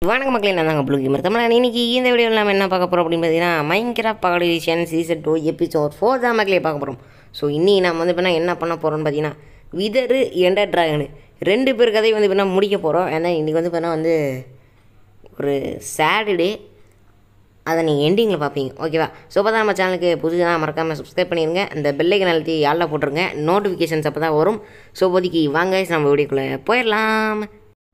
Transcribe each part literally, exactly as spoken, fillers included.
வணக்கம் மக்களே, நான் தாங்க bluegamertamilsponser. இன்னைக்கு இந்த வீடியோவில் நம்ம என்ன பார்க்க போகிறோம் அப்படின்னு பார்த்தீங்கன்னா, மைன்கிராஃப்ட் பகல் edition season two episode four தான் மக்களே பார்க்க போகிறோம். ஸோ இன்னைக்கு நம்ம வந்து இப்போ என்ன பண்ண போகிறோம்னு பார்த்தீங்கன்னா, விதரு எண்டர் ட்ராகனு ரெண்டு பேர் கதையை வந்து இப்போ முடிக்க போகிறோம். ஏன்னா இன்றைக்கி வந்து இப்போ வந்து ஒரு சாட்டர்டே, அதை நீங்கள் எண்டிங்கில் பார்ப்பீங்க, ஓகேவா? ஸோ அப்போ தான் நம்ம சேனலுக்கு புதுசாக மறக்காமல் சப்ஸ்கிரைப் பண்ணிடுங்க, அந்த பெல்லைக்கன் அழுத்தி யாழில் போட்டுருங்க, நோட்டிஃபிகேஷன்ஸ் அப்போ தான் வரும். ஸோ இப்போதைக்கு வாங்க நம்ம வீடியோக்குள்ளே போயிடலாம்.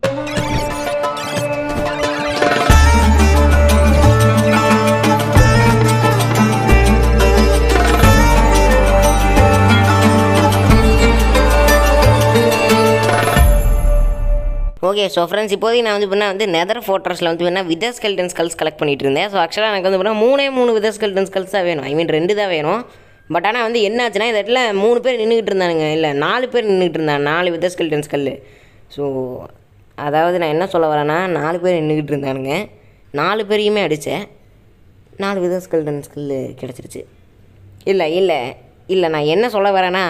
ஓகே, ஸோ ஃப்ரெண்ட்ஸ் இப்போதைக்கு நான் வந்து இப்போ வந்து நெதர் ஃபோர்ட்ரஸில் வந்து என்ன விதர் ஸ்கெல்டன் ஸ்கல்ஸ் கலெக்ட் பண்ணிட்டு இருந்தேன். ஸோ ஆக்சுவலாக எனக்கு வந்து பார்த்தீங்கன்னா மூணே மூணு விதர் ஸ்கெல்டன் ஸ்கல்ஸ் தான் வேணும், ஐ மீன் ரெண்டு தான் வேணும். பட் ஆனால் வந்து என்ன ஆச்சுன்னா, இந்த இடத்துல மூணு பேர் நின்றுக்கிட்டு இருந்தானுங்க, இல்லை நாலு பேர் நின்றுக்கிட்டு இருந்தாங்க, நாலு விதர் ஸ்கெல்டன் ஸ்கல்லு. ஸோ அதாவது நான் என்ன சொல்ல வரேன்னா, நாலு பேர் நின்றுக்கிட்டு இருந்தானுங்க, நாலு பேரையுமே அடித்தேன், நாலு விதர் ஸ்கெல்டன் ஸ்கல்லு கிடச்சிருச்சு. இல்லை இல்லை இல்லை நான் என்ன சொல்ல வரேன்னா,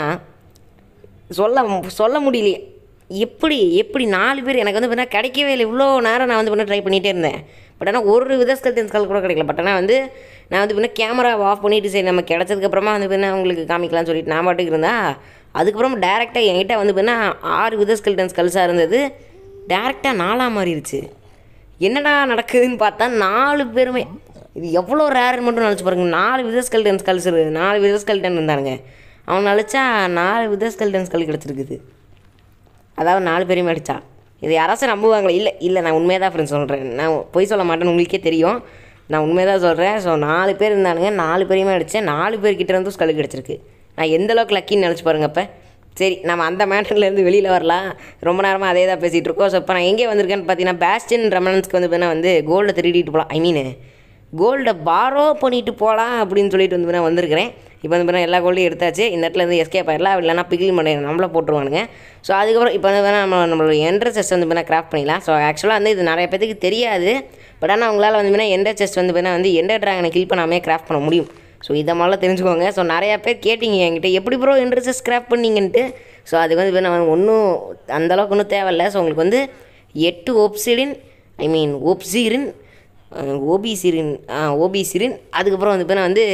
சொல்ல சொல்ல முடியலையே, எப்படி எப்படி நாலு பேர் எனக்கு வந்து பார்த்தா கிடைக்கவே இல்லை. இவ்வளோ நேரம் நான் வந்து பண்ண ட்ரை பண்ணிகிட்டே இருந்தேன், பட் ஆனால் ஒரு வித ஸ்கெல்டன் ஸ்கல் கூட கிடைக்கல. பட் ஆனால் வந்து நான் வந்து பண்ண கேமரா ஆஃப் பண்ணிவிட்டு சரி நம்ம கிடச்சதுக்கப்புறமா வந்து பண்ண உங்களுக்கு காமிக்கலாம்னு சொல்லிட்டு நான் பாட்டுக்கு இருந்தேன். அதுக்கப்புறம் டேரெக்டாக என்கிட்ட வந்து பண்ண ஆறு வித ஸ்கெல்டன் ஸ்கல்ஸாக இருந்தது, டேரெக்டாக நாலாக மாறிடுச்சு. என்னடா நடக்குதுன்னு பார்த்தா நாலு பேருமே, இது எவ்வளோ ரேருன்னு மட்டும் நினச்சி பாருங்க. நாலு வித ஸ்கெல்டன் ஸ்கல்ஸ் இருக்குது, நாலு வித ஸ்கெல்டன் இருந்தானுங்க, அவன் நினச்சா நாலு வித ஸ்கெல்டன் ஸ்கல் கிடச்சிருக்குது. அதாவது நாலு பேரையுமே அடித்தா இது யாராச்சும் நம்புவாங்களே? இல்லை இல்லை நான் உண்மையாக தான் ஃப்ரெண்ட்ஸ் சொல்கிறேன், நான் பொய் சொல்ல மாட்டேன்னு உங்களுக்கே தெரியும், நான் உண்மையாக தான் சொல்கிறேன். ஸோ நாலு பேர் இருந்தானுங்க, நாலு பேரையுமே அடித்தேன், நாலு பேர்கிட்ட இருந்தும் ஸ்கல் கிடச்சிருக்கு. நான் எந்த அளவுக்கு லக்கின்னு நினச்சி பாருங்க. அப்போ சரி நம்ம அந்த மேட்டர்லேருந்து வெளியில் வரலாம், ரொம்ப நேரமாக அதே தான் பேசிகிட்டு இருக்கோம். ஸோ இப்போ நான் எங்கே வந்திருக்கேன்னு பார்த்தீங்கன்னா, பேஸ்டின் ரெமனன்ஸ்க்கு வந்து பார்த்தீங்கன்னா வந்து கோல்டை திருடிட்டு போகலாம், ஐ மீன் கோல்டை பாரோ பண்ணிட்டு போகலாம் அப்படின்னு சொல்லிட்டு வந்து நான் வந்திருக்கிறேன். இப்போ வந்து பார்த்தா எல்லா கோல்டையும் எடுத்தாச்சு, இந்த இடத்துல இருந்து எஸ்கேப் ஆயிடலாம், இல்லைனா பிகில் பண்ணி நம்மளை போட்டுருவானுங்க. ஸோ அதுக்கப்புறம் இப்போ வந்து வேணால் நம்ம நம்மளோட என்ட்ரன்ஸ் செஸ்ட் வந்து பார்த்தா கிராஃப்ட் பண்ணிடலாம். ஸோ ஆக்சுவலாக வந்து இது நிறைய பேருக்கு தெரியாது, பட் ஆனால் அவங்களால வந்து பார்த்தா என்ட்ரன்ஸ் செஸ்ட் வந்து பார்த்தா வந்து எண்டர் ட்ராகனை கில் பண்ணாமே கிராஃப்ட் பண்ண முடியும். ஸோ இதை மாதிரிலாம் தெரிஞ்சுக்கோங்க. ஸோ நிறையா பேர் கேட்டிங்க என்கிட்ட, எப்படி ப்ரோ என்ட்ரன்ஸ் செஸ்ட் கிராஃப்ட் பண்ணிங்கன்ட்டு. ஸோ அதுக்கு வந்து பார்த்தா ஒன்றும் அந்தளவுக்கு ஒன்றும் தேவையில்லை. ஸோ உங்களுக்கு வந்து எட்டு ஒப்சிடின், ஐ மீன் ஒப்சீரின், ஓபிசிரின் ஓபிசிரின் அதுக்கப்புறம் வந்து பார்த்தா வந்து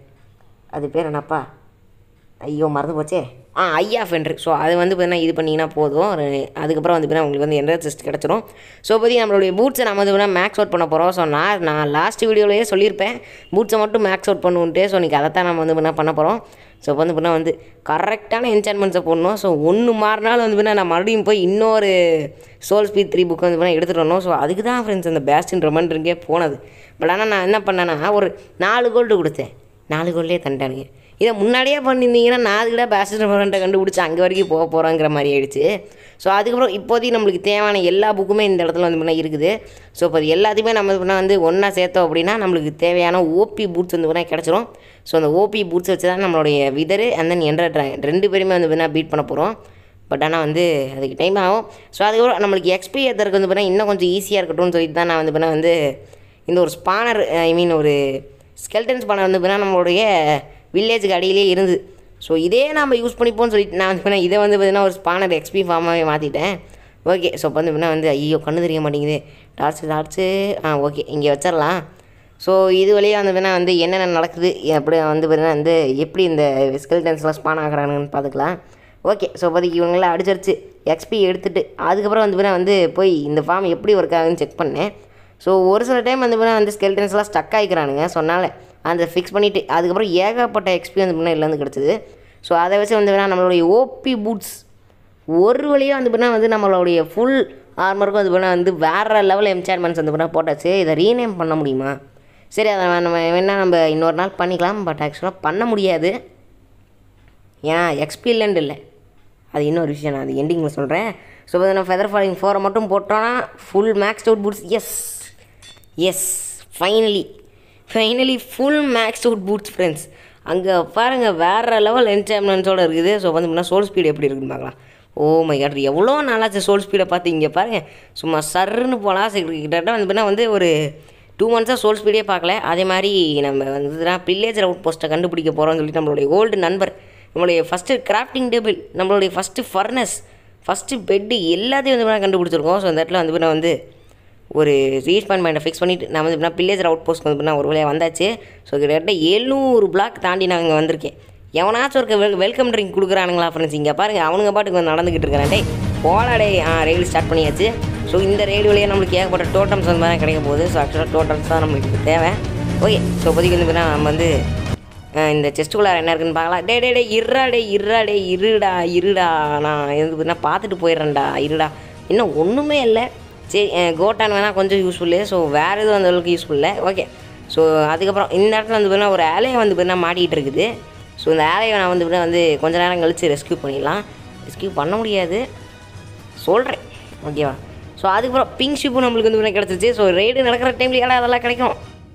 அது பேர் என்னப்பா, ஐயோ மறந்து போச்சே, ஆ ஐயா ஃபென்ட்ரு. ஸோ அது வந்து பார்த்தீங்கன்னா இது பண்ணிங்கன்னா போதும். அதுக்கப்புறம் வந்து பார்த்தீங்கன்னா உங்களுக்கு வந்து என்ட்ரன்ஸ் டெஸ்ட் கிடச்சிரும். ஸோ பற்றி நம்மளுடைய பூட்ஸை நம்ம வந்து பார்த்தீங்கன்னா மேக்ஸ் அவுட் பண்ண போகிறோம். ஸோ நான் நான் லாஸ்ட் வீடியோலேயே சொல்லியிருப்பேன் பூட்ஸை மட்டும் மேக்ஸ் அவுட் பண்ணுன்ட்டு. ஸோ இன்றைக்கி அதை தான் நம்ம வந்து என்ன பண்ண போகிறோம். ஸோ இப்போ வந்து பார்த்தீங்கன்னா வந்து கரெக்டான என்சான்மெண்ட்ஸை போடணும். ஸோ ஒன்று மாறினாலும் வந்து பார்த்தீங்கன்னா நான் மறுபடியும் போய் இன்னொரு சோல் ஸ்பீட் த்ரீ புக் வந்து பார்த்தீங்கன்னா எடுத்துகிட்டு வரணும். ஸோ அதுக்கு தான் ஃப்ரெண்ட்ஸ் அந்த பேஸ்டின் ரெமண்டருக்கே போனது. பட் ஆனால் நான் என்ன பண்ணேன்னா, ஒரு நாலு கோல்டு கொடுத்தேன், நாலு கோல்டே தண்டானுங்க. இதை முன்னாடியே பண்ணியிருந்தீங்கன்னா நான் அதுக்கிட்ட பேஸ்டின் ரெமண்டரை கண்டுபிடிச்சி அங்கே வரைக்கும் போக போகிறோங்கிற மாதிரி ஆகிடுச்சு. ஸோ அதுக்கப்புறம் இப்போதைக்கு நம்மளுக்கு தேவையான எல்லா புக்குமே இந்த இடத்துல வந்து பண்ணால் இருக்குது. ஸோ இப்போ அது எல்லாத்தையுமே நம்ம பண்ணால் வந்து ஒன்றா சேர்த்தோம் அப்படின்னா நம்மளுக்கு தேவையான ஓபி பூட்ஸ் வந்து பண்ணால் கிடச்சிரும். ஸோ அந்த ஓபி பூட்ஸ் வச்சு தான் நம்மளுடைய wither and then ender dragon ரெண்டு பேருமே வந்து பண்ணால் பீட் பண்ண போகிறோம். பட் ஆனால் வந்து அதுக்கு டைம் ஆகும். ஸோ அதுக்கப்புறம் நம்மளுக்கு எக்ஸ்பி ஏற்றுறதுக்கு வந்து பண்ணால் இன்னும் கொஞ்சம் ஈஸியாக இருக்கட்டும்னு சொல்லிட்டு தான் நான் வந்து பண்ணால் வந்து இந்த ஒரு ஸ்பானர், ஐ மீன் ஒரு ஸ்கெல்டன் ஸ்பானர் வந்து பண்ணால் நம்மளுடைய வில்லேஜுக்கு அடியிலே இருந்து. ஸோ இதே நம்ம யூஸ் பண்ணிப்போம்னு சொல்லிட்டு நான் வந்து பண்ணேன், இதை வந்து பார்த்தீங்கன்னா ஒரு ஸ்பானர் எக்ஸ்பி ஃபார்மாகவே மாற்றிட்டேன். ஓகே, ஸோ இப்போ வந்து பார்த்தீங்கன்னா வந்து ஐயோ கண்ணு தெரிய மாட்டேங்குது, டார்ச்சு டார்ச்சு ஆ ஓகே இங்கே வச்சிடலாம். ஸோ இது வழியாக வந்து பார்த்தீங்கன்னா வந்து என்னென்ன நடக்குது, எப்படி வந்து பார்த்தீங்கன்னா வந்து எப்படி இந்த ஸ்கெல்டன்ஸ்லாம் ஸ்பான் ஆகிறானுன்னு பார்த்துக்கலாம். ஓகே, ஸோ இப்போதைக்கு இவங்களாம் அடிச்சிருச்சு, எக்ஸ்பி எடுத்துகிட்டு அதுக்கப்புறம் வந்து பார்த்தீங்கன்னா வந்து போய் இந்த ஃபார்ம் எப்படி ஒர்க் ஆகுதுன்னு செக் பண்ணேன். ஸோ ஒரு சில டைம் வந்து பார்த்தீங்கன்னா வந்து ஸ்கெல்டன்ஸ்லாம் ஸ்டக் ஆகிக்கிறானுங்க. சொன்னால அந்த ஃபிக்ஸ் பண்ணிவிட்டு அதுக்கப்புறம் ஏகப்பட்ட எக்ஸ்பி வந்து பார்த்தீங்கன்னா இல்லைன்னு கிடச்சிது. ஸோ அதை வச்சு வந்து பார்த்தீங்கன்னா நம்மளுடைய ஓபி பூட்ஸ் ஒரு வழியாக வந்து பார்த்தீங்கன்னா வந்து நம்மளுடைய ஃபுல் ஆர்மருக்கும் வந்து பார்த்தீங்கன்னா வந்து வேறு லெவல் என்சான்மெண்ட்ஸ் வந்து பார்த்தீங்கன்னா போட்டாச்சு. இதை ரீநேம் பண்ண முடியுமா? சரி அதை நம்ம வேணால் நம்ம இன்னொரு நாள் பண்ணிக்கலாம். பட் ஆக்சுவலாக பண்ண முடியாது, ஏன்னா எக்ஸ்பி இல்லைன்னு இல்லை, அது இன்னொரு விஷயம், நான் அது எண்டிங்கில் சொல்கிறேன். ஸோ நம்ம ஃபெதர் ஃபாலிங் ஃபோரை மட்டும் போட்டோன்னா full max out boots. Yes yes finally finally full max out boots friends. அங்கே பாருங்கள் வேறு லெவல் என்சான்மெண்ட்ஸோடு இருக்குது. ஸோ வந்து முன்னா சோல் ஸ்பீடு எப்படி இருக்குன்னு பார்க்கலாம். ஓ மை காட், எவ்வளோ நாளாச்சு சோல் ஸ்பீடை பார்த்து. இங்கே பாருங்கள் சும்மா சர்ன்னு போகலாம். கிட்டத்தட்ட வந்து பார்த்தீங்கன்னா வந்து ஒரு டூ மந்த்ஸாக சோல் ஸ்பீடே பார்க்கல. அதே மாதிரி நம்ம வந்து பில்லேஜ் அவுட் போஸ்ட்டை கண்டுபிடிக்க போகிறோம்னு சொல்லிட்டு நம்மளுடைய ஓல்டு நண்பர், நம்மளுடைய ஃபஸ்ட்டு கிராஃப்டிங் டேபிள், நம்மளுடைய ஃபஸ்ட்டு ஃபர்னஸ், ஃபஸ்ட்டு பெட்டு எல்லாத்தையும் வந்து கண்டுபிடிச்சிருக்கோம். ஸோ அந்த இடத்துல வந்து நான் வந்து ஒரு ரீஸ்பான் பாயிண்ட்டை ஃபிக்ஸ் பண்ணிவிட்டு நான் வந்து எப்படின்னா பில்லேஜர் அவுட் போஸ்ட் வந்து நான் ஒரு வழியாக வந்தாச்சு. ஸோ கிட்டத்தட்ட எழுநூறு பிளாக் தாண்டி நான் இங்கே வந்திருக்கேன். எவனாச்சும் ஒரு வெல் வெல்கம் ட்ரிங்க் கொடுக்குறானுங்களா ஃப்ரெண்ட்ஸ்? இங்கே பாருங்கள், அவனுங்க பாட்டுக்கு வந்து நடந்துக்கிட்டு இருக்கிறான். டே போலாடே. ஆ ரெய்டு ஸ்டார்ட் பண்ணியாச்சு. ஸோ இந்த ரெய்டு வழியாக நம்மளுக்கு ஏகப்பட்ட டோட்டம்ஸ் வந்து தான் கிடைக்க போகுது. ஸோ ஆக்சுவலாக டோட்டம்ஸ் தான் நம்மளுக்கு தேவை. ஓகே, ஸோ இப்போதைக்கு வந்து பார்த்தீங்கன்னா நம்ம வந்து இந்த செஸ்ட்டுக்குள்ளார என்ன இருக்குன்னு பார்க்கலாம். டே டே டே இருடா டே இருடா டே இருடா இருடா நான் எது நான் பார்த்துட்டு போயிடுறேன்டா இருடா. இன்னும் ஒன்றுமே இல்லை. சரி, கோட்டான் வேணால் கொஞ்சம் யூஸ்ஃபுல்லு. ஸோ வேறு எதுவும் அந்த அளவுக்கு யூஸ்ஃபுல் இல்லை. ஓகே, ஸோ அதுக்கப்புறம் இந்த இடத்துல வந்து பார்த்தீங்கன்னா ஒரு ஆலையை வந்து பார்த்தீங்கன்னா மாட்டிகிட்டு இருக்குது. ஸோ இந்த ஆலையை நான் வந்து பார்த்தீங்கன்னா வந்து கொஞ்சம் நேரம் கழித்து ரெஸ்க்யூ பண்ணிடலாம். ரெஸ்க்யூ பண்ண முடியாது சொல்கிறேன், ஓகேவா? ஸோ அதுக்கப்புறம் பிங்க் ஷிப்பும் நம்மளுக்கு வந்து கிடச்சிருச்சு. ஸோ ரெய்டு நடக்கிற டைம்ல எல்லாம் அதெல்லாம் கிடைக்கும்.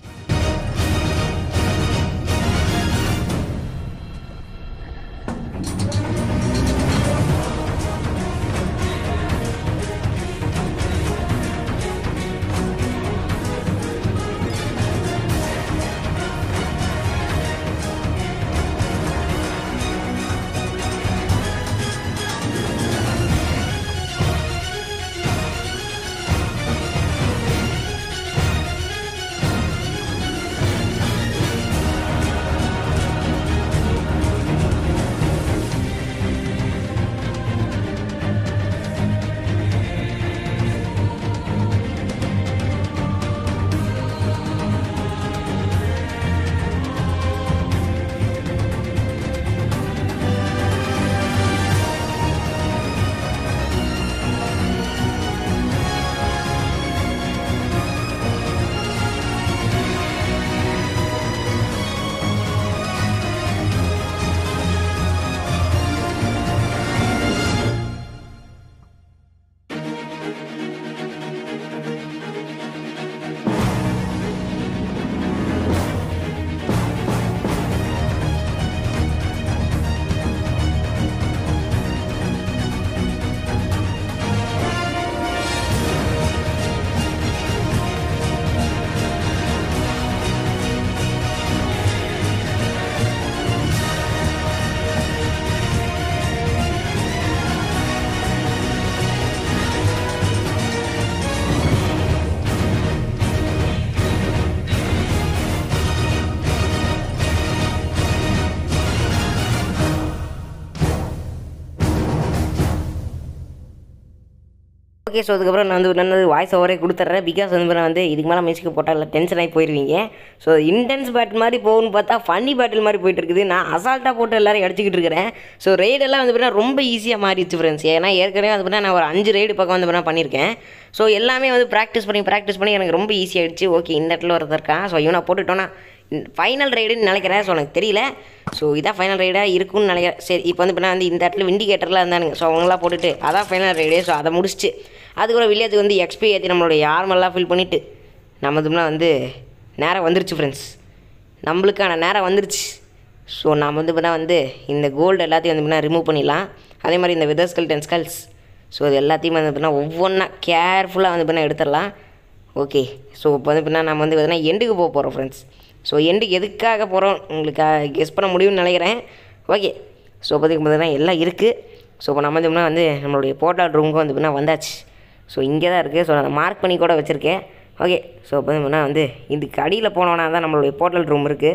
ஓகே, ஸோ அதுக்கப்புறம் நான் வந்து நல்லது வாய்ஸ் ஓவரே கொடுத்துட்றேன். பிகாஸ் வந்து நான் வந்து இதுக்கு மேலே மியூசிக் போட்டால் இல்லை டென்ஷன் ஆகி போயிடுவீங்க. ஸோ இன்டென்ஸ் பேட்டில் மாதிரி போகணும்னு பார்த்தா ஃபன்னி பேட்டில் மாதிரி போயிட்டு இருக்குது. நான் அசால்ட்டாக போட்டு எல்லோரும் அடிச்சிக்கிட்டு இருக்கிறேன். ஸோ ரெய்டெல்லாம் வந்து பார்த்தீங்கன்னா ரொம்ப ஈஸியாக மாறிடுச்சு ஃப்ரெண்ட்ஸ். ஏன்னா ஏற்கனவே வந்து பார்த்தீங்கன்னா நான் ஒரு அஞ்சு ரெய்டு பக்கம் வந்து பார்த்தீங்கன்னா பண்ணியிருக்கேன். ஸோ எல்லாமே வந்து ப்ராக்டிஸ் பண்ணி ப்ராக்டிஸ் பண்ணி எனக்கு ரொம்ப ஈஸியாகிடுச்சு. ஓகே, இந்த இடத்துல ஒருத்தர் இருக்கான். ஸோ இவனை போட்டுட்டோன்னா ஃபைனல் ரைடுன்னு நினைக்கிறேன். ஸோ எனக்கு தெரியல. ஸோ இதான் ஃபைனல் ரைடாக இருக்குன்னு நினைக்கிறேன். சரி, இப்போ வந்து இப்போ வந்து இந்த இடத்துல விண்டிகேட்டர்லாம் இருந்தானுங்க. ஸோ அவங்களாம் போட்டுட்டு அதான் ஃபைனல் ரைடு. ஸோ அதை முடிச்சுட்டு அதுக்கப்புறம் வில்லேஜுக்கு வந்து எக்ஸ்பி ஏற்றி நம்மளுடைய ஆர்மெல்லாம் ஃபில் பண்ணிவிட்டு நம்ம இதுனா வந்து நேரம் வந்துருச்சு ஃப்ரெண்ட்ஸ். நம்மளுக்கான நேரம் வந்துருச்சு. ஸோ நாம் வந்து இப்போ வந்து இந்த கோல்டு எல்லாத்தையும் வந்து ரிமூவ் பண்ணிடலாம். அதே மாதிரி இந்த விதர் ஸ்கெல்டன் ஸ்கல்ஸ் ஸோ அது எல்லாத்தையும் வந்து பார்த்தீங்கன்னா ஒவ்வொன்றா கேர்ஃபுல்லாக வந்து பார்த்தீங்கன்னா எடுத்துடலாம். ஓகே, ஸோ இப்போ வந்து பார்த்தீங்கன்னா நம்ம வந்து பார்த்தீங்கன்னா எண்டுக்கு போக போகிறோம் ஃப்ரெண்ட்ஸ். ஸோ எண்டுக்கு எதுக்காக போகிறோம் உங்களுக்கு கெஸ் பண்ண முடியும்னு நினைக்கிறேன். ஓகே, ஸோ இப்போதைக்கு பார்த்தீங்கன்னா எல்லாம் இருக்குது. ஸோ இப்போ நம்ம வந்து வந்து நம்மளுடைய போர்ட்டல் ரூமுக்கு வந்து பார்த்தீங்கன்னா வந்தாச்சு. ஸோ இங்கே தான் இருக்குது. ஸோ நான் மார்க் பண்ணி கூட வச்சுருக்கேன். ஓகே, ஸோ இப்போ வந்து வந்து இதுக்கு அடியில் போனோன்னா தான் நம்மளுடைய போர்ட்டல் ரூம் இருக்குது.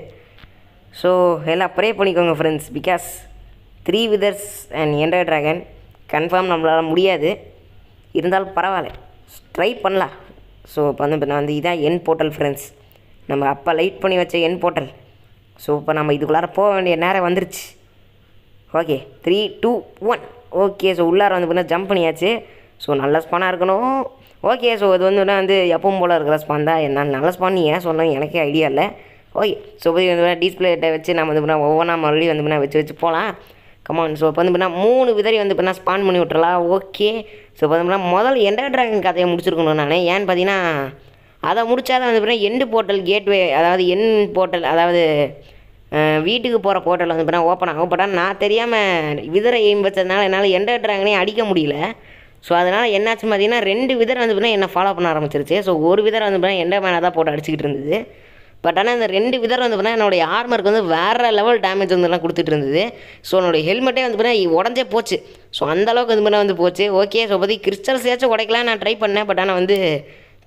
ஸோ எல்லாம் ப்ரே பண்ணிக்கோங்க friends. Because three withers and ender dragon confirm நம்மளால் முடியாது. இருந்தாலும் பரவாயில்ல, ட்ரை பண்ணலாம். ஸோ இப்போ வந்து நான் வந்து இதான் என் போர்ட்டல் ஃப்ரெண்ட்ஸ். நம்ம அப்போ லைட் பண்ணி வச்ச என் போர்ட்டல். ஸோ இப்போ நம்ம இதுக்குள்ளார போக வேண்டிய நேரம் வந்துருச்சு. Okay, three two one. Okay, so உள்ளார வந்து பார்த்தீங்கன்னா ஜம்ப் பண்ணியாச்சு. ஸோ நல்ல ஸ்பானாக இருக்கணும். ஓகே, ஸோ இது வந்து வந்து எப்பவும் போல் இருக்கிற ஸ்பான் தான். என்ன நல்ல ஸ்பான் ஏன் சொன்னேன் எனக்கே ஐடியா இல்லை. ஓகே, ஸோ இப்போ வந்து டிஸ்பிளேட்டை வச்சு நம்ம வந்து பார்த்தீங்கன்னா ஒவ்வொன்றா மறுபடியும் வந்து பார்த்தீங்கன்னா வச்சு வச்சு போகலாம். கமான். ஸோ இப்போ வந்து பார்த்தீங்கன்னா மூணு விதரி வந்து பார்த்தீங்கன்னா ஸ்பான் பண்ணி விட்டுறலாம். ஓகே, ஸோ இப்போ வந்து முதல் எண்டர் ட்ராகன் கதையை முடிச்சிருக்கணும் நான். ஏன்னு பார்த்தீங்கன்னா அதை முடித்தாதான் வந்து பார்த்தீங்கன்னா எண்டு போர்ட்டல் கேட்வே, அதாவது என் போர்ட்டல், அதாவது வீட்டுக்கு போகிற போர்ட்டல் வந்து பார்த்தீங்கன்னா ஓப்பன் ஆகும். பட் ஆனால் நான் தெரியாமல் விதரை எய்ம் வச்சதுனால என்னால் எண்டர் ட்ராகனே அடிக்க முடியல. ஸோ அதனால் என்னாச்சுன்னு பார்த்தீங்கன்னா ரெண்டு விதர் வந்து பார்த்தீங்கன்னா என்னை ஃபாலோ பண்ண ஆரம்பிச்சிருச்சு. ஸோ ஒரு விதர் வந்து பார்த்தீங்கன்னா எண்டர் மேலே தான் போட்டு அடிச்சிக்கிட்டு இருந்தது. பட் ஆனால் இந்த ரெண்டு விதர் வந்து பார்த்தீங்கன்னா என்னுடைய ஆர்மருக்கு வந்து வேறு லெவல் டேமேஜ் வந்துலாம் கொடுத்துட்டு இருந்தது. ஸோ என்னுடைய ஹெல்மெட்டே வந்து பார்த்தீங்கன்னா உடஞ்சே போச்சு. ஸோ அந்தளவுக்கு வந்து பார்த்தீங்கன்னா வந்து போச்சு. ஓகே, ஸோ பற்றி கிறிஸ்டல்ஸ் ஏச்சும் உடைக்கலாம் நான் ட்ரை பண்ணேன். பட் ஆனால் வந்து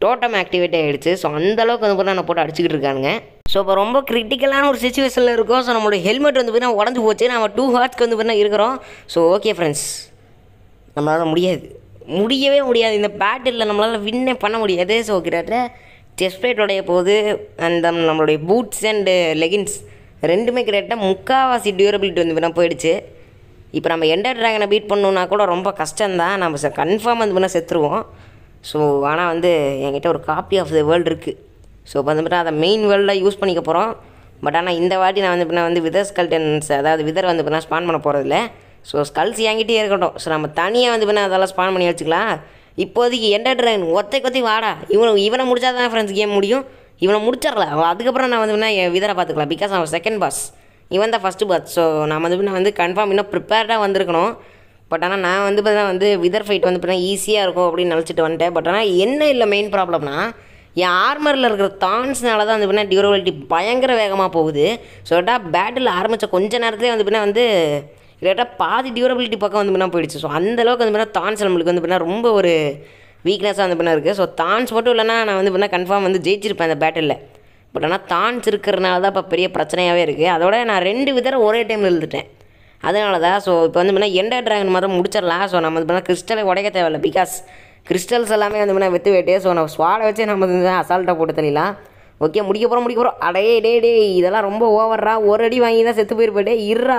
டோட்டம் ஆக்டிவேட் ஆகிடுச்சு. ஸோ அந்தளவுக்கு வந்து பார்த்தீங்கன்னா நான் போட்டு அடிச்சுக்கிட்டு இருக்கானுங்க. ஸோ இப்போ ரொம்ப கிரிட்டிக்கலான ஒரு சுச்சுவேஷனில் இருக்கும். ஸோ நம்மளோட ஹெல்மெட் வந்து பார்த்தீங்கன்னா உடஞ்சி போச்சு. நம்ம டூ ஹார்ட்ஸ்க்கு வந்து பார்த்தீங்கன்னா இருக்கிறோம். ஸோ ஓகே ஃப்ரெண்ட்ஸ், நம்மளால் முடியாது, முடியவே முடியாது. இந்த பேட்டில் நம்மளால் வின்னே பண்ண முடியாது. ஸோ கிட்டத்தட்ட செஸ்ட் பிளேட்டோடைய போது அந்த நம்மளுடைய பூட்ஸ் அண்டு லெகின்ஸ் ரெண்டுமே கிட்டத்தட்ட முக்கால்வாசி டியூரபிலிட்டி வந்து பார்த்தீங்கன்னா போயிடுச்சு. இப்போ நம்ம எண்டர் ட்ராகனை பீட் பண்ணணுன்னா கூட ரொம்ப கஷ்டம்தான். நம்ம சார் கன்ஃபார்ம் வந்து பண்ணால் செத்துருவோம். ஸோ ஆனால் வந்து என்கிட்ட ஒரு காப்பி ஆஃப் த வேர்ல்டு இருக்குது. ஸோ இப்போ வந்து அதை மெயின் வேர்ல்டாக யூஸ் பண்ணிக்க போகிறோம். பட் ஆனால் இந்த வாட்டி நான் வந்து இப்போ வந்து விதர் ஸ்கல்டன்ஸ், அதாவது விதர் வந்து இப்போ ஸ்பான் பண்ண போகிறதில்ல. ஸோ ஸ்கல்ஸ் என்கிட்டே இருக்கட்டும். ஸோ நம்ம தனியாக வந்து இப்போ அதெல்லாம் ஸ்பான் பண்ணி வச்சுக்கலாம். இப்போதைக்கு எண்டர் ட்ராகன் ஒத்தை கொத்தி வாடா, இவனை இவனை முடிச்சா தான் ஃப்ரெண்ட்ஸ் கேம் முடியும். இவனை முடிச்சிடலாம், அதுக்கப்புறம் நான் வந்து என் விதரை பார்த்துக்கலாம். பிகாஸ் அவன் செகண்ட் பாஸ், இவன் தான் ஃபஸ்ட்டு பாஸ். ஸோ நான் வந்து நான் வந்து கன்ஃபார்ம் இன்னும் ப்ரிப்பேர்டாக வந்திருக்கணும். பட் ஆனால் நான் வந்து பார்த்தா வந்து விதர் ஃபைட் வந்து பார்த்தீங்கன்னா ஈஸியாக இருக்கும் அப்படின்னு நினச்சிட்டு வந்துட்டேன். பட் ஆனால் என்ன இல்லை மெயின் ப்ராப்ளம்னா என் ஆர்மரில் இருக்கிற தான்ஸ்னால தான் வந்து பார்த்தீங்கன்னா டியூரபிலிட்டி பயங்கர வேகமாக போகுது. ஸோ கேட்டால் பேட்டில் ஆரம்பித்த கொஞ்ச நேரத்துலேயே வந்து பார்த்தீங்கன்னா வந்து கேட்டால் பாதி டியூரபிலிட்டி பக்கம் வந்து பார்த்தீங்கன்னா போயிடுச்சு. ஸோ அந்தளவுக்கு வந்து பார்த்தீங்கன்னா தான்ஸ் நம்மளுக்கு வந்து பார்த்தீங்கன்னா ரொம்ப ஒரு வீக்னஸாக வந்து பார்த்தீங்கன்னா இருக்குது. ஸோ தான்ஸ் மட்டும் இல்லைனா நான் வந்து பார்த்தீங்கன்னா கன்ஃபார்ம் வந்து ஜெயிச்சிருப்பேன் அந்த பேட்டில். பட் ஆனால் தான்ஸ் இருக்கிறனால தான் இப்போ பெரிய பிரச்சனையாகவே இருக்குது. அதோட நான் ரெண்டு விதரை ஒரே டைமில் எழுதிட்டேன், அதனால தான். ஸோ இப்போ வந்து பார்த்தீங்கன்னா எண்டர் ட்ராகன் மாதிரி முடிச்சிடலாம். ஸோ நம்ம வந்து பார்த்தீங்கன்னா கிறிஸ்டலை உடைக்க தேவையில்லை. பிகாஸ் கிறிஸ்டல்ஸ் எல்லாமே வந்து பார்த்தீங்கன்னா வெத்து வேட்டு. ஸோ நம்ம ஸ்வாடை வச்சு நம்ம வந்து அசால்ட்டாக போட்டு தள்ளிடலாம். ஓகே, முடிக்க போகிறோம் முடிக்க போகிறோம். அடே டே டே இதெல்லாம் ரொம்ப ஓவர்ரா, ஒரு அடி வாங்கி தான் செத்து போயிருப்பேட்டே. இருறா,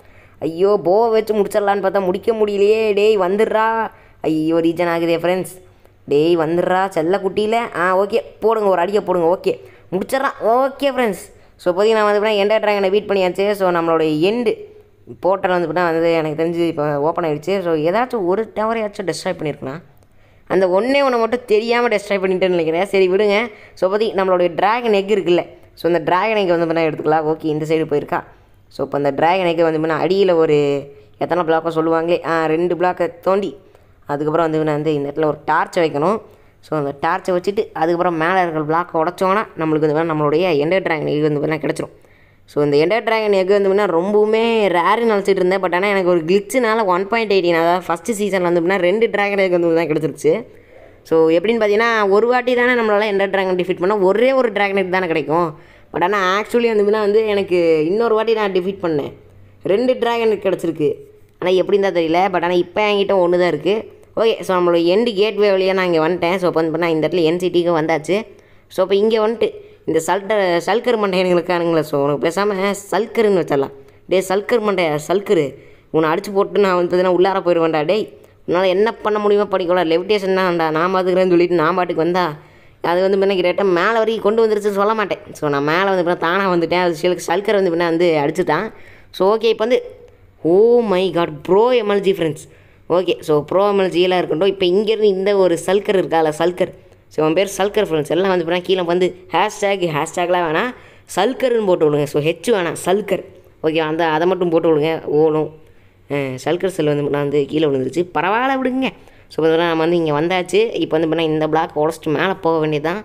ஐயோ போவை வச்சு முடிச்சிடலான்னு பார்த்தா முடிக்க முடியலையே. டேய் வந்துடுறா, ஐயோ ரீஜன் ஆகுதே ஃப்ரெண்ட்ஸ். டேய் வந்துடுறா செல்ல குட்டியில். ஆ ஓகே போடுங்க, ஒரு அடியை போடுங்க. ஓகே முடிச்சிட்றான். ஓகே ஃப்ரெண்ட்ஸ், ஸோ இப்போதைக்கு நான் வந்து பார்த்தீங்கன்னா எண்டர் ட்ராகனை பீட் பண்ணியாச்சு. ஸோ நம்மளுடைய எண்டு போர்ட்டல் வந்து பார்த்தா வந்து எனக்கு தெரிஞ்சு இப்போ ஓப்பன் ஆகிடுச்சு. ஸோ ஏதாச்சும் ஒரு டவரையாச்சும் டெஸ்ட்ராய் பண்ணியிருக்கலாம். அந்த ஒன்றே ஒன்று மட்டும் தெரியாமல் டெஸ்ட்ராய் பண்ணிட்டேன்னு நினைக்கிறேன். சரி விடுங்க. ஸோ இப்போதைக்கு நம்மளுடைய ட்ராகன் எக் இருக்குல்ல, ஸோ இந்த ட்ராகன் எக் வந்து பார்த்தா எடுத்துக்கலாம். ஓகே இந்த சைடு போயிருக்கா. ஸோ இப்போ அந்த ட்ராகன் எக் வந்து பார்த்தா அடியில் ஒரு எத்தனை பிளாக்கோ சொல்லுவாங்களே, ஆ ரெண்டு பிளாக்கை தோண்டி அதுக்கப்புறம் வந்து வந்து இந்த இடத்துல ஒரு டார்ச்சை வைக்கணும். ஸோ அந்த டார்ச்சை வச்சுட்டு அதுக்கப்புறம் மேலே இருக்கிற பிளாக்கை உடச்சோன்னா நம்மளுக்கு வந்து நம்மளுடைய எண்டர் ட்ராகன் எக் வந்து பார்த்தா கிடச்சிரும். ஸோ இந்த எண்டர் ட்ராகன் எக் வந்து பார்த்தா ரொம்பவுமே ரேருன்னு நினச்சிட்டு இருந்தேன். பட் ஆனால் எனக்கு ஒரு கிளிச்சுனால ஒன் பாயிண்ட் எயிட்டின் அதாவது ஃபஸ்ட்டு சீசனில் வந்து பார்த்தா ரெண்டு ட்ராகன் எக் வந்து தான் கிடச்சிருச்சு. ஸோ எப்படின்னு பார்த்தீங்கன்னா ஒரு வாட்டி தானே நம்மளால் எண்டர் ட்ராகன் டிஃபீட் பண்ணால் ஒரே ஒரு ட்ராகன் எக் தானே கிடைக்கும். பட் ஆனால் ஆக்சுவலி வந்து வந்து எனக்கு இன்னொரு வாட்டி நான் டிஃபீட் பண்ணேன், ரெண்டு ட்ராகன் எக் கிடச்சிருக்கு. ஆனால் எப்படின்னு தான் தெரியல. பட் ஆனால் இப்போ என்கிட்ட ஒன்று தான் இருக்குது. ஓகே, ஸோ நம்மளோட எண்டு கேட்வே வழியாக நான் இங்கே வந்துட்டேன். ஸோ இப்போ வந்து பண்ணால் இந்த இடத்துல என்சிடிக்கு வந்தாச்சு. ஸோ இப்போ இங்கே வந்துட்டு இந்த சல்டர் சல்கர் மண்டையனுங்களுக்கானுங்களே. ஸோ உனக்கு பேசாமல் சல்கருன்னு வச்சிடலாம். டே சல்கர் மண்டைய சல்கரு உன்னை அடிச்சு போட்டு நான் வந்து பார்த்தீங்கன்னா உள்ளார போயிடுவேன்டா. டேய் உன்னால் என்ன பண்ண முடியுமோ பண்ணிக்கலாம், லெவிடேஷன் தான்டா நான் பார்த்துக்கிறேன்னு சொல்லிட்டு நான் பாட்டுக்கு வந்தா அது வந்து பின்னா கிட்டத்தட்ட மேலே வரைக்கும் கொண்டு வந்துருச்சுன்னு சொல்ல மாட்டேன். ஸோ நான் மேலே வந்து பின்னா தானாக வந்துட்டேன். அது சில சல்கர் வந்து பின்னா வந்து அடிச்சுட்டான். ஸோ ஓகே இப்போ வந்து oh my god bro MLG friends. Okay, so bro எம்எல்ஜியெல்லாம் இருக்கட்டும். இப்போ இங்கேருந்து இந்த ஒரு சல்கர் இருக்கால சல்கர், ஸோ அவன் பேர் சல்கர் ஃப்ரெண்ட்ஸ். எல்லாம் வந்து பார்த்தா கீழே வந்து ஹேஷ்டேக் ஹேஷ்டேக்லாம் வேணாம், சல்கர்னு போட்டு விடுங்க. ஸோ ஹெச் வேணாம் சல்கர். ஓகே அந்த அதை மட்டும் போட்டு விடுங்க. ஓணும் சல்கர் செல் வந்து நான் வந்து கீழே விழுந்துருச்சு, பரவாயில்ல விடுங்க. ஸோ பார்த்தீங்கன்னா நம்ம வந்து இங்கே வந்தாச்சு. இப்போ வந்து பார்த்தா இந்த பிளாக் உடச்சிட்டு மேலே போக வேண்டியதுதான்.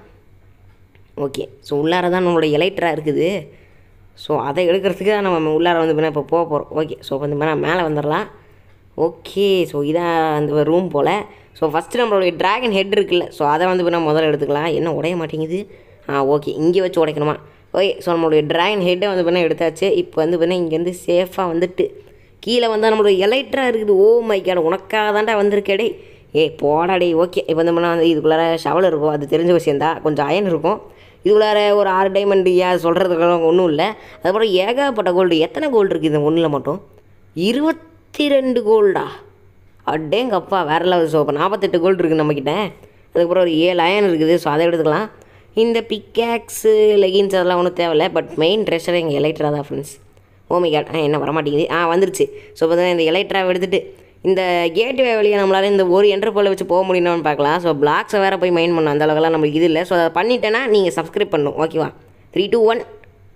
ஓகே, ஸோ உள்ளார தான் நம்மளோட எலைட்ரா இருக்குது. ஸோ அதை எடுக்கிறதுக்கு தான் நம்ம உள்ளார வந்து பார்த்தா இப்போ போக போகிறோம். ஓகே, ஸோ வந்து பார்த்தா மேலே வந்துடலாம். ஓகே, ஸோ இதான் அந்த ரூம் போல். ஸோ ஃபஸ்ட்டு நம்மளுடைய ட்ராகன் ஹெட் இருக்குல்ல, ஸோ அதை வந்து பார்த்தா முதல்ல எடுத்துக்கலாம். என்ன உடைய மாட்டேங்குது. ஆ ஓகே, இங்கே வச்சு உடைக்கணுமா. ஓகே, ஸோ நம்மளுடைய ட்ராகன் ஹெட்டை வந்து பார்த்தா எடுத்தாச்சு. இப்போ வந்து பார்த்தா இங்கேருந்து சேஃபாக வந்துட்டு கீழே வந்தால் நம்மளுடைய எலைட்ரா இருக்குது. ஓ மை காட், உனக்காக தான்டா வந்திருக்கேடே. ஏ போடாடே. ஓகே, இப்போ வந்து பார்த்தா வந்து இதுக்குள்ளார ஷவல் இருக்கும், அது தெரிஞ்ச விஷயந்தான். கொஞ்சம் அயன் இருக்கும் இதுக்குள்ளார. ஒரு ஆறு டைமண்ட் ஏன் சொல்கிறதுக்கெல்லாம் ஒன்றும் இல்லை. அதுக்கப்புறம் ஏகப்பட்ட கோல்டு. எத்தனை கோல்டு இருக்குது இந்த ஒன்றில் மட்டும்? இருபத்தி ரெண்டு கோல்டா, அடேங்கப்பா வேறு லெவல். ஸோ இப்போ நாற்பத்தெட்டு கோல்டு இருக்குது நம்மக்கிட்ட. அதுக்கப்புறம் ஒரு ஏழு அயன் இருக்குது. ஸோ அதை எடுத்துக்கலாம். இந்த பிக்காக்ஸு லெகின்ஸ் அதெல்லாம் ஒன்றும் தேவையில்லை. பட் மெயின் ட்ரெஷர் எங்கள் எலைட்ரா தான் ஃப்ரெண்ட்ஸ். ஓமை கேட் ஆ என்ன வரமாட்டேங்குது. ஆ வந்துருச்சு. ஸோ பார்த்தீங்கன்னா இந்த எலைட்ராவை எடுத்துகிட்டு இந்த கேட்வே வழியாக நம்மளால் இந்த ஒரு என்ட்ரு போல வச்சு போக முடியும்னு பார்க்கலாம். ஸோ பிளாக்ஸை வேறு போய் மைண்ட் பண்ணணும், அந்த அளவுக்குலாம் நம்மளுக்கு இது இல்லை. ஸோ அதை பண்ணிட்டேன்னா நீங்கள் சப்ஸ்கிரைப் பண்ணணும். ஓகேவா, த்ரீ டூ ஒன்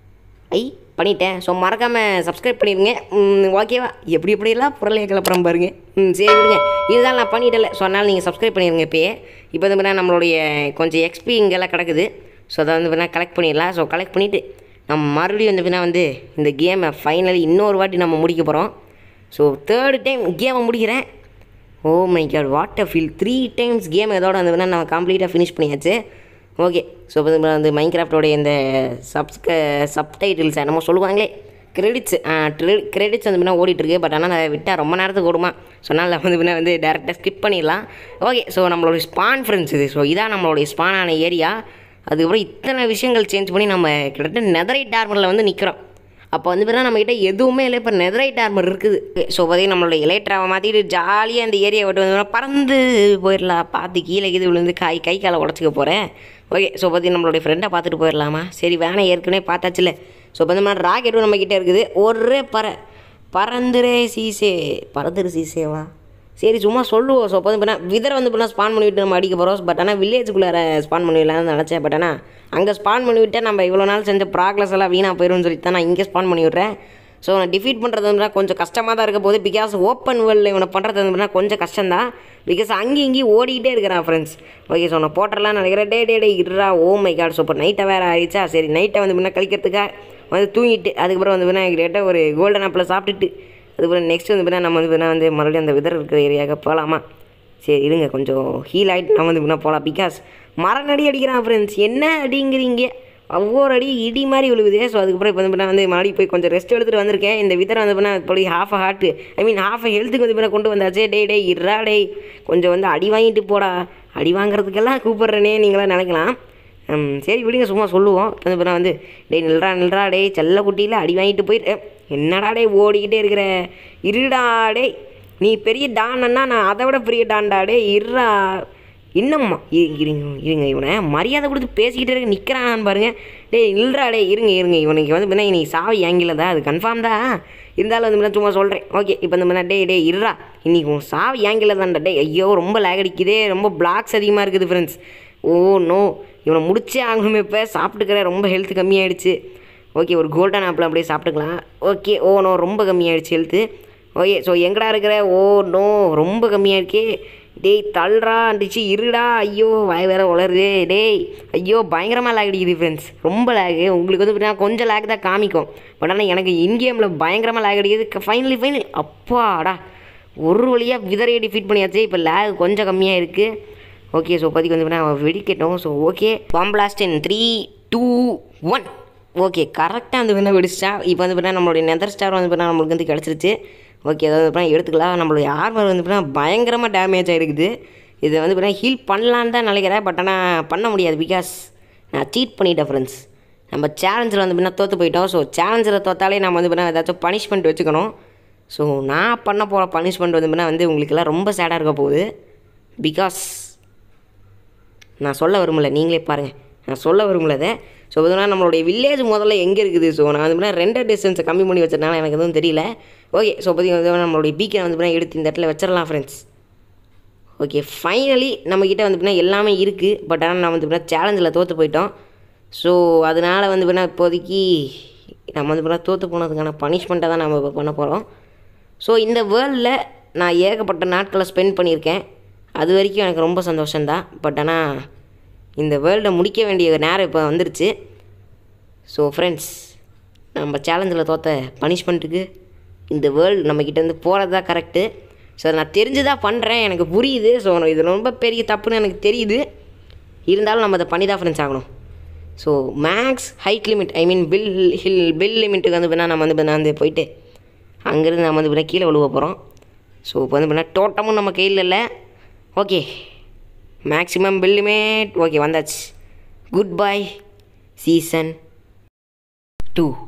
ஐ பண்ணிட்டேன். ஸோ மறக்காமல் சப்ஸ்கிரைப் பண்ணிடுங்க. ஓகேவா, எப்படி எப்படியெல்லாம் பொருளையை கிளப்புறம் பாருங்க. ம் சரி விடுங்க, இதுதான் நான் பண்ணிட்டல. ஸோ அதனால் நீங்கள் சப்ஸ்கிரைப் பண்ணிடுங்க. இப்போயே இப்போ வந்து பார்த்தீங்கன்னா நம்மளுடைய கொஞ்சம் எக்ஸ்பி இங்கெல்லாம் கிடக்குது. ஸோ அதை வந்து பார்த்தீங்கன்னா கலெக்ட் பண்ணிடலாம். ஸோ கலெக்ட் பண்ணிவிட்டு நம்ம மறுபடியும் வந்து பார்த்தீங்கன்னா வந்து இந்த கேமை ஃபைனலி இன்னொரு வாட்டி நம்ம முடிக்க போகிறோம். ஸோ தேர்டு டைம் கேமை முடிக்கிறேன். Oh my god, what a feel. Three times game எதோட வந்து நம்ம கம்ப்ளீட்டாக ஃபினிஷ் பண்ணியாச்சு. ஓகே, ஸோ இப்போ வந்து மைன்கிராஃப்டோடைய இந்த சப்ஸ்க சப்டைட்டில்ஸ் என்னமோ சொல்லுவாங்களே, கிரெடிட்ஸ் கிரெடிட்ஸ் வந்து பின்னா ஓடிட்டுருக்கு. பட் ஆனால் அதை விட்டால் ரொம்ப நேரத்துக்கு ஓடுமா, ஸோ அதனால் வந்து பின்னா வந்து டேரெக்டாக ஸ்கிப் பண்ணிடலாம். ஓகே, ஸோ நம்மளோட ஸ்பான் ஃப்ரெண்ட்ஸ் இது. ஸோ இதான் நம்மளுடைய ஸ்பானான ஏரியா. அதுக்கப்புறம் இத்தனை விஷயங்கள் சேஞ்ச் பண்ணி நம்ம கிட்டத்தட்ட நெதரைட் ஆர்மரில் வந்து நிற்கிறோம். அப்போ வந்து பார்த்தா நம்மகிட்ட எதுவுமே இல்லை, இப்போ நெதரைட் ஆர்மர் இருக்குது. ஸோ பார்த்தீங்கன்னா நம்மளோட எலக்ட்ராவை மாற்றிட்டு ஜாலியாக அந்த ஏரியா விட்டு வந்து பறந்து போயிடலாம். பார்த்து கீழே கீழே விழுந்து காய் கை காலை உடச்சிக்க போகிறேன். ஓகே, ஸோ பார்த்தீங்கன்னா நம்மளுடைய ஃப்ரெண்டை பார்த்துட்டு போயிடலாமா? சரி வேணா, ஏற்கனவே பார்த்தாச்சுல. ஸோ இப்போ இந்த ராக்கெட்டும் நம்மக்கிட்ட இருக்குது. ஒரே பற பறந்துரே சீசே, பறந்துரு சீசேவா, சரி சும்மா சொல்லுவோம். ஸோ அப்போ வந்து பார்த்தா விதரை வந்து பார்த்தா ஸ்பான் பண்ணிவிட்டு நம்ம அடிக்க போகிறோம். பட் ஆனால் வில்லேஜுக்குள்ளே ஸ்பான் பண்ணிவிடலான்னு நினச்சேன். பட் ஆனால் அங்கே ஸ்பான் பண்ணிவிட்டால் நம்ம இவ்வளோ நாள் செஞ்ச ப்ராக்ரஸ் எல்லாம் வீணாக போயிடும்னு சொல்லிட்டு தான் நான் இங்கே ஸ்பான் பண்ணி விட்றேன். ஸோ நான் டிஃபீட் பண்ணுறது வந்து கொஞ்சம் கஷ்டமாக தான் இருக்க போகுது. பிகாஸ் ஓப்பன் வேர்ல்டில் இவனை பண்ணுறது வந்து கொஞ்சம் கஷ்டம்தான். பிகாஸ் அங்கேயும் இங்கேயும் ஓடிக்கிட்டே இருக்கிறான் ஃப்ரெண்ட்ஸ். ஓகே, ஸோ நான் போட்டுடலான்னு நினைக்கிறேன். டே டே டே இருறா. ஓ மை காட், ஸோ இப்போ நைட்டை வேறு ஆயிடுச்சா? சரி, நைட்டை வந்து முன்ன கழிக்கிறதுக்காக வந்து தூங்கிட்டு அதுக்கப்புறம் வந்து பின்னா கிட்ட ஒரு கோல்டன் ஆப்பில் சாப்பிட்டுட்டு அதுக்கப்புறம் நெக்ஸ்ட் வந்து பின்னா நம்ம வந்து பின்னா வந்து மறுபடியும் அந்த விதர் இருக்கிற ஏரியாவுக்கு போகலாமா? சரி இருங்க, கொஞ்சம் ஹீல் ஆகிட்டு நம்ம வந்து பின்னா போகலாம். பிகாஸ் மரணடி அடிக்கிறான் ஃப்ரெண்ட்ஸ். என்ன அடிங்கிறீங்க, ஒவ்வொரு அடி இடி மாதிரி விழுகுது. ஸோ அதுக்கப்புறம் இப்போ வந்து பின்னா வந்து மறுபடியும் போய் கொஞ்சம் ரெஸ்ட் எடுத்துகிட்டு வந்திருக்கேன். இந்த விதரை வந்து பின்னா இப்போ half a heart I mean half a ஹெல்த்துக்கு வந்து பின்னா கொண்டு வந்தாச்சு. டே டே இறா டே, கொஞ்சம் வந்து அடி வாங்கிட்டு போடா. அடி வாங்குறதுக்கெல்லாம் கூப்பிட்றேனே நீங்களாம் நினைக்கலாம். சரி விடுங்க, சும்மா சொல்லுவோம். வந்து பின்னா வந்து டே நில்றா நில்றா டே, செல்ல குட்டியில் அடி வாங்கிட்டு போயிட்டு என்னடா டே ஓடிக்கிட்டே இருக்கிற, இருடா டே, நீ பெரிய டான்னா நான் அதை விட பெரிய டான்டா டே, இருடா. இன்னம்மா இருங்க இருங்க, இவனை மரியாதை கொடுத்து பேசிக்கிட்டே இருக்க நிற்கிறான்னு பாருங்கள். டே நில்றா டே, இருங்க இருங்க, இவனுக்கு வந்து பின்னா இன்னைக்கு சாவி ஆங்கில தான், அது கன்ஃபார்ம் தான். இருந்தாலும் வந்து சும்மா சொல்கிறேன். ஓகே, இப்போ வந்து பின்னா டே டே இருடா, இன்றைக்கி உன் சாவி ஆங்கில தான்டா டே. ஐயோ ரொம்ப லேக் அடிக்குதே, ரொம்ப பிளாக்ஸ் அதிகமாக இருக்குது ஃப்ரெண்ட்ஸ். ஓ நோ, இவனை முடிச்சே ஆகணுமே. இப்போ சாப்பிட்டுக்கிறேன், ரொம்ப ஹெல்த் கம்மியாகிடுச்சு. ஓகே, ஒரு கோல்டன் ஆப்பிள் அப்படியே சாப்பிட்டுக்கலாம். ஓகே, ஓ நோ, ரொம்ப கம்மியாகிடுச்சு ஹெல்த்து. ஓகே, ஸோ எங்கடா இருக்கிற? ஓ நோ, ரொம்ப கம்மியாக இருக்கே. டேய் தள்ளுறா இருந்துச்சு, இருடா. ஐயோ வாய் வேறு வளருது டேய். ஐயோ பயங்கரமாக லேக் அடிக்குது ஃப்ரெண்ட்ஸ், ரொம்ப லேகு. உங்களுக்கு வந்து பார்த்தீங்கன்னா கொஞ்சம் லேக் தான் காமிக்கும். பட் ஆனால் எனக்கு இன்கேமில் பயங்கரமாக லேக் அடிக்குது. ஃபைனலி ஃபைனலி அப்பாடா, ஒரு வழியாக விதரையை டிஃபீட் பண்ணியாச்சு. இப்போ லேக் கொஞ்சம் கம்மியாக இருக்குது. ஓகே, ஸோ இப்போதைக்கு வந்து பார்த்தீங்கன்னா வெடிக்கட்டும். So okay, bomb blast in three two one. Okay, கரெக்டாக வந்து வேணால் வெடிச்சிட்டா. இப்போ வந்து பார்த்தீங்கன்னா நம்மளுடைய நெதர் ஸ்டார் வந்து பார்த்தீங்கன்னா நம்மளுக்கு வந்து கிடச்சிருச்சு. ஓகே, அதாவது பார்த்தீங்கன்னா எடுத்துக்கலாம். நம்மளுடைய ஆர்மர் வந்து பார்த்தீங்கன்னா பயங்கரமாக டேமேஜ் ஆகிருக்குது. இதை வந்து பார்த்தீங்கன்னா ஹீல் பண்ணலான்னு தான் நினைக்கிறேன். பட் ஆனால் பண்ண முடியாது. பிகாஸ் நான் சீட் பண்ணிட்டேன் ஃப்ரெண்ட்ஸ். நம்ம சேலஞ்சில் வந்து பார்த்தீங்கன்னா தோற்று போயிட்டோம். ஸோ சேலஞ்சில் தோற்றாலே நம்ம வந்து பார்த்தீங்கன்னா ஏதாச்சும் பனிஷ்மெண்ட் வச்சுக்கணும். ஸோ நான் பண்ண போகிற பனிஷ்மெண்ட் வந்து பார்த்தீங்கன்னா வந்து உங்களுக்கெல்லாம் ரொம்ப சேடாக இருக்க போகுது. பிகாஸ் நான் சொல்ல விரும்பல, நீங்களே பாருங்கள், நான் சொல்ல விரும்பலதை. ஸோ பார்த்தீங்கன்னா நம்மளுடைய வில்லேஜ் முதல்ல எங்கே இருக்குது? ஸோ நான் வந்து ரெண்டர் டிஸ்டன்ஸை கம்மி பண்ணி வச்சதுனால எனக்கு எதுவும் தெரியல. ஓகே, ஸோ பார்த்தீங்கன்னா நம்மளுடைய பீக்கை வந்து எடுத்து இந்த இடத்துல வச்சிடலாம் ஃப்ரெண்ட்ஸ். ஓகே, ஃபைனலி நம்மக்கிட்ட வந்து பார்த்தீங்கன்னா எல்லாமே இருக்குது. பட் ஆனால் நான் வந்து பார்த்தீங்கன்னா சேலஞ்சில் தோற்று போயிட்டோம். ஸோ அதனால் வந்து பார்த்தீங்கன்னா இப்போதைக்கு நம்ம வந்து பார்த்தீங்கன்னா தோற்று போனதுக்கான பனிஷ்மெண்ட்டை தான் நம்ம இப்போ பண்ண போகிறோம். ஸோ இந்த வேர்ல்டில் நான் ஏகப்பட்ட நாட்களை ஸ்பெண்ட் பண்ணியிருக்கேன். அது வரைக்கும் எனக்கு ரொம்ப சந்தோஷம்தான். பட் ஆனால் இந்த வேர்ல்டை முடிக்க வேண்டிய நேரம் இப்போ வந்துருச்சு. ஸோ ஃப்ரெண்ட்ஸ், நம்ம சேலஞ்சில் தோற்ற பனிஷ்மெண்ட்டுக்கு இந்த வேர்ல்டு நம்மக்கிட்டேருந்து போகிறது தான் கரெக்டு. ஸோ நான் தெரிஞ்சு தான் பண்ணுறேன், எனக்கு புரியுது. ஸோ இது ரொம்ப பெரிய தப்புன்னு எனக்கு தெரியுது. இருந்தாலும் நம்ம அதை பண்ணி தான் ஃப்ரெண்ட்ஸ் ஆகணும். So max height limit I mean build hill build லிமிட்டுக்கு வந்து பார்த்தா நம்ம வந்து வந்து போயிட்டு அங்கேருந்து நம்ம வந்து பார்த்தா கீழே விழுவ போகிறோம். ஸோ இப்போ வந்து பார்த்தா டோட்டமும் நம்ம கையில் இல்லை. ஓகே, மேக்ஸிமம் பில்லுமே ஓகே வந்தாச்சு. Good bye season two.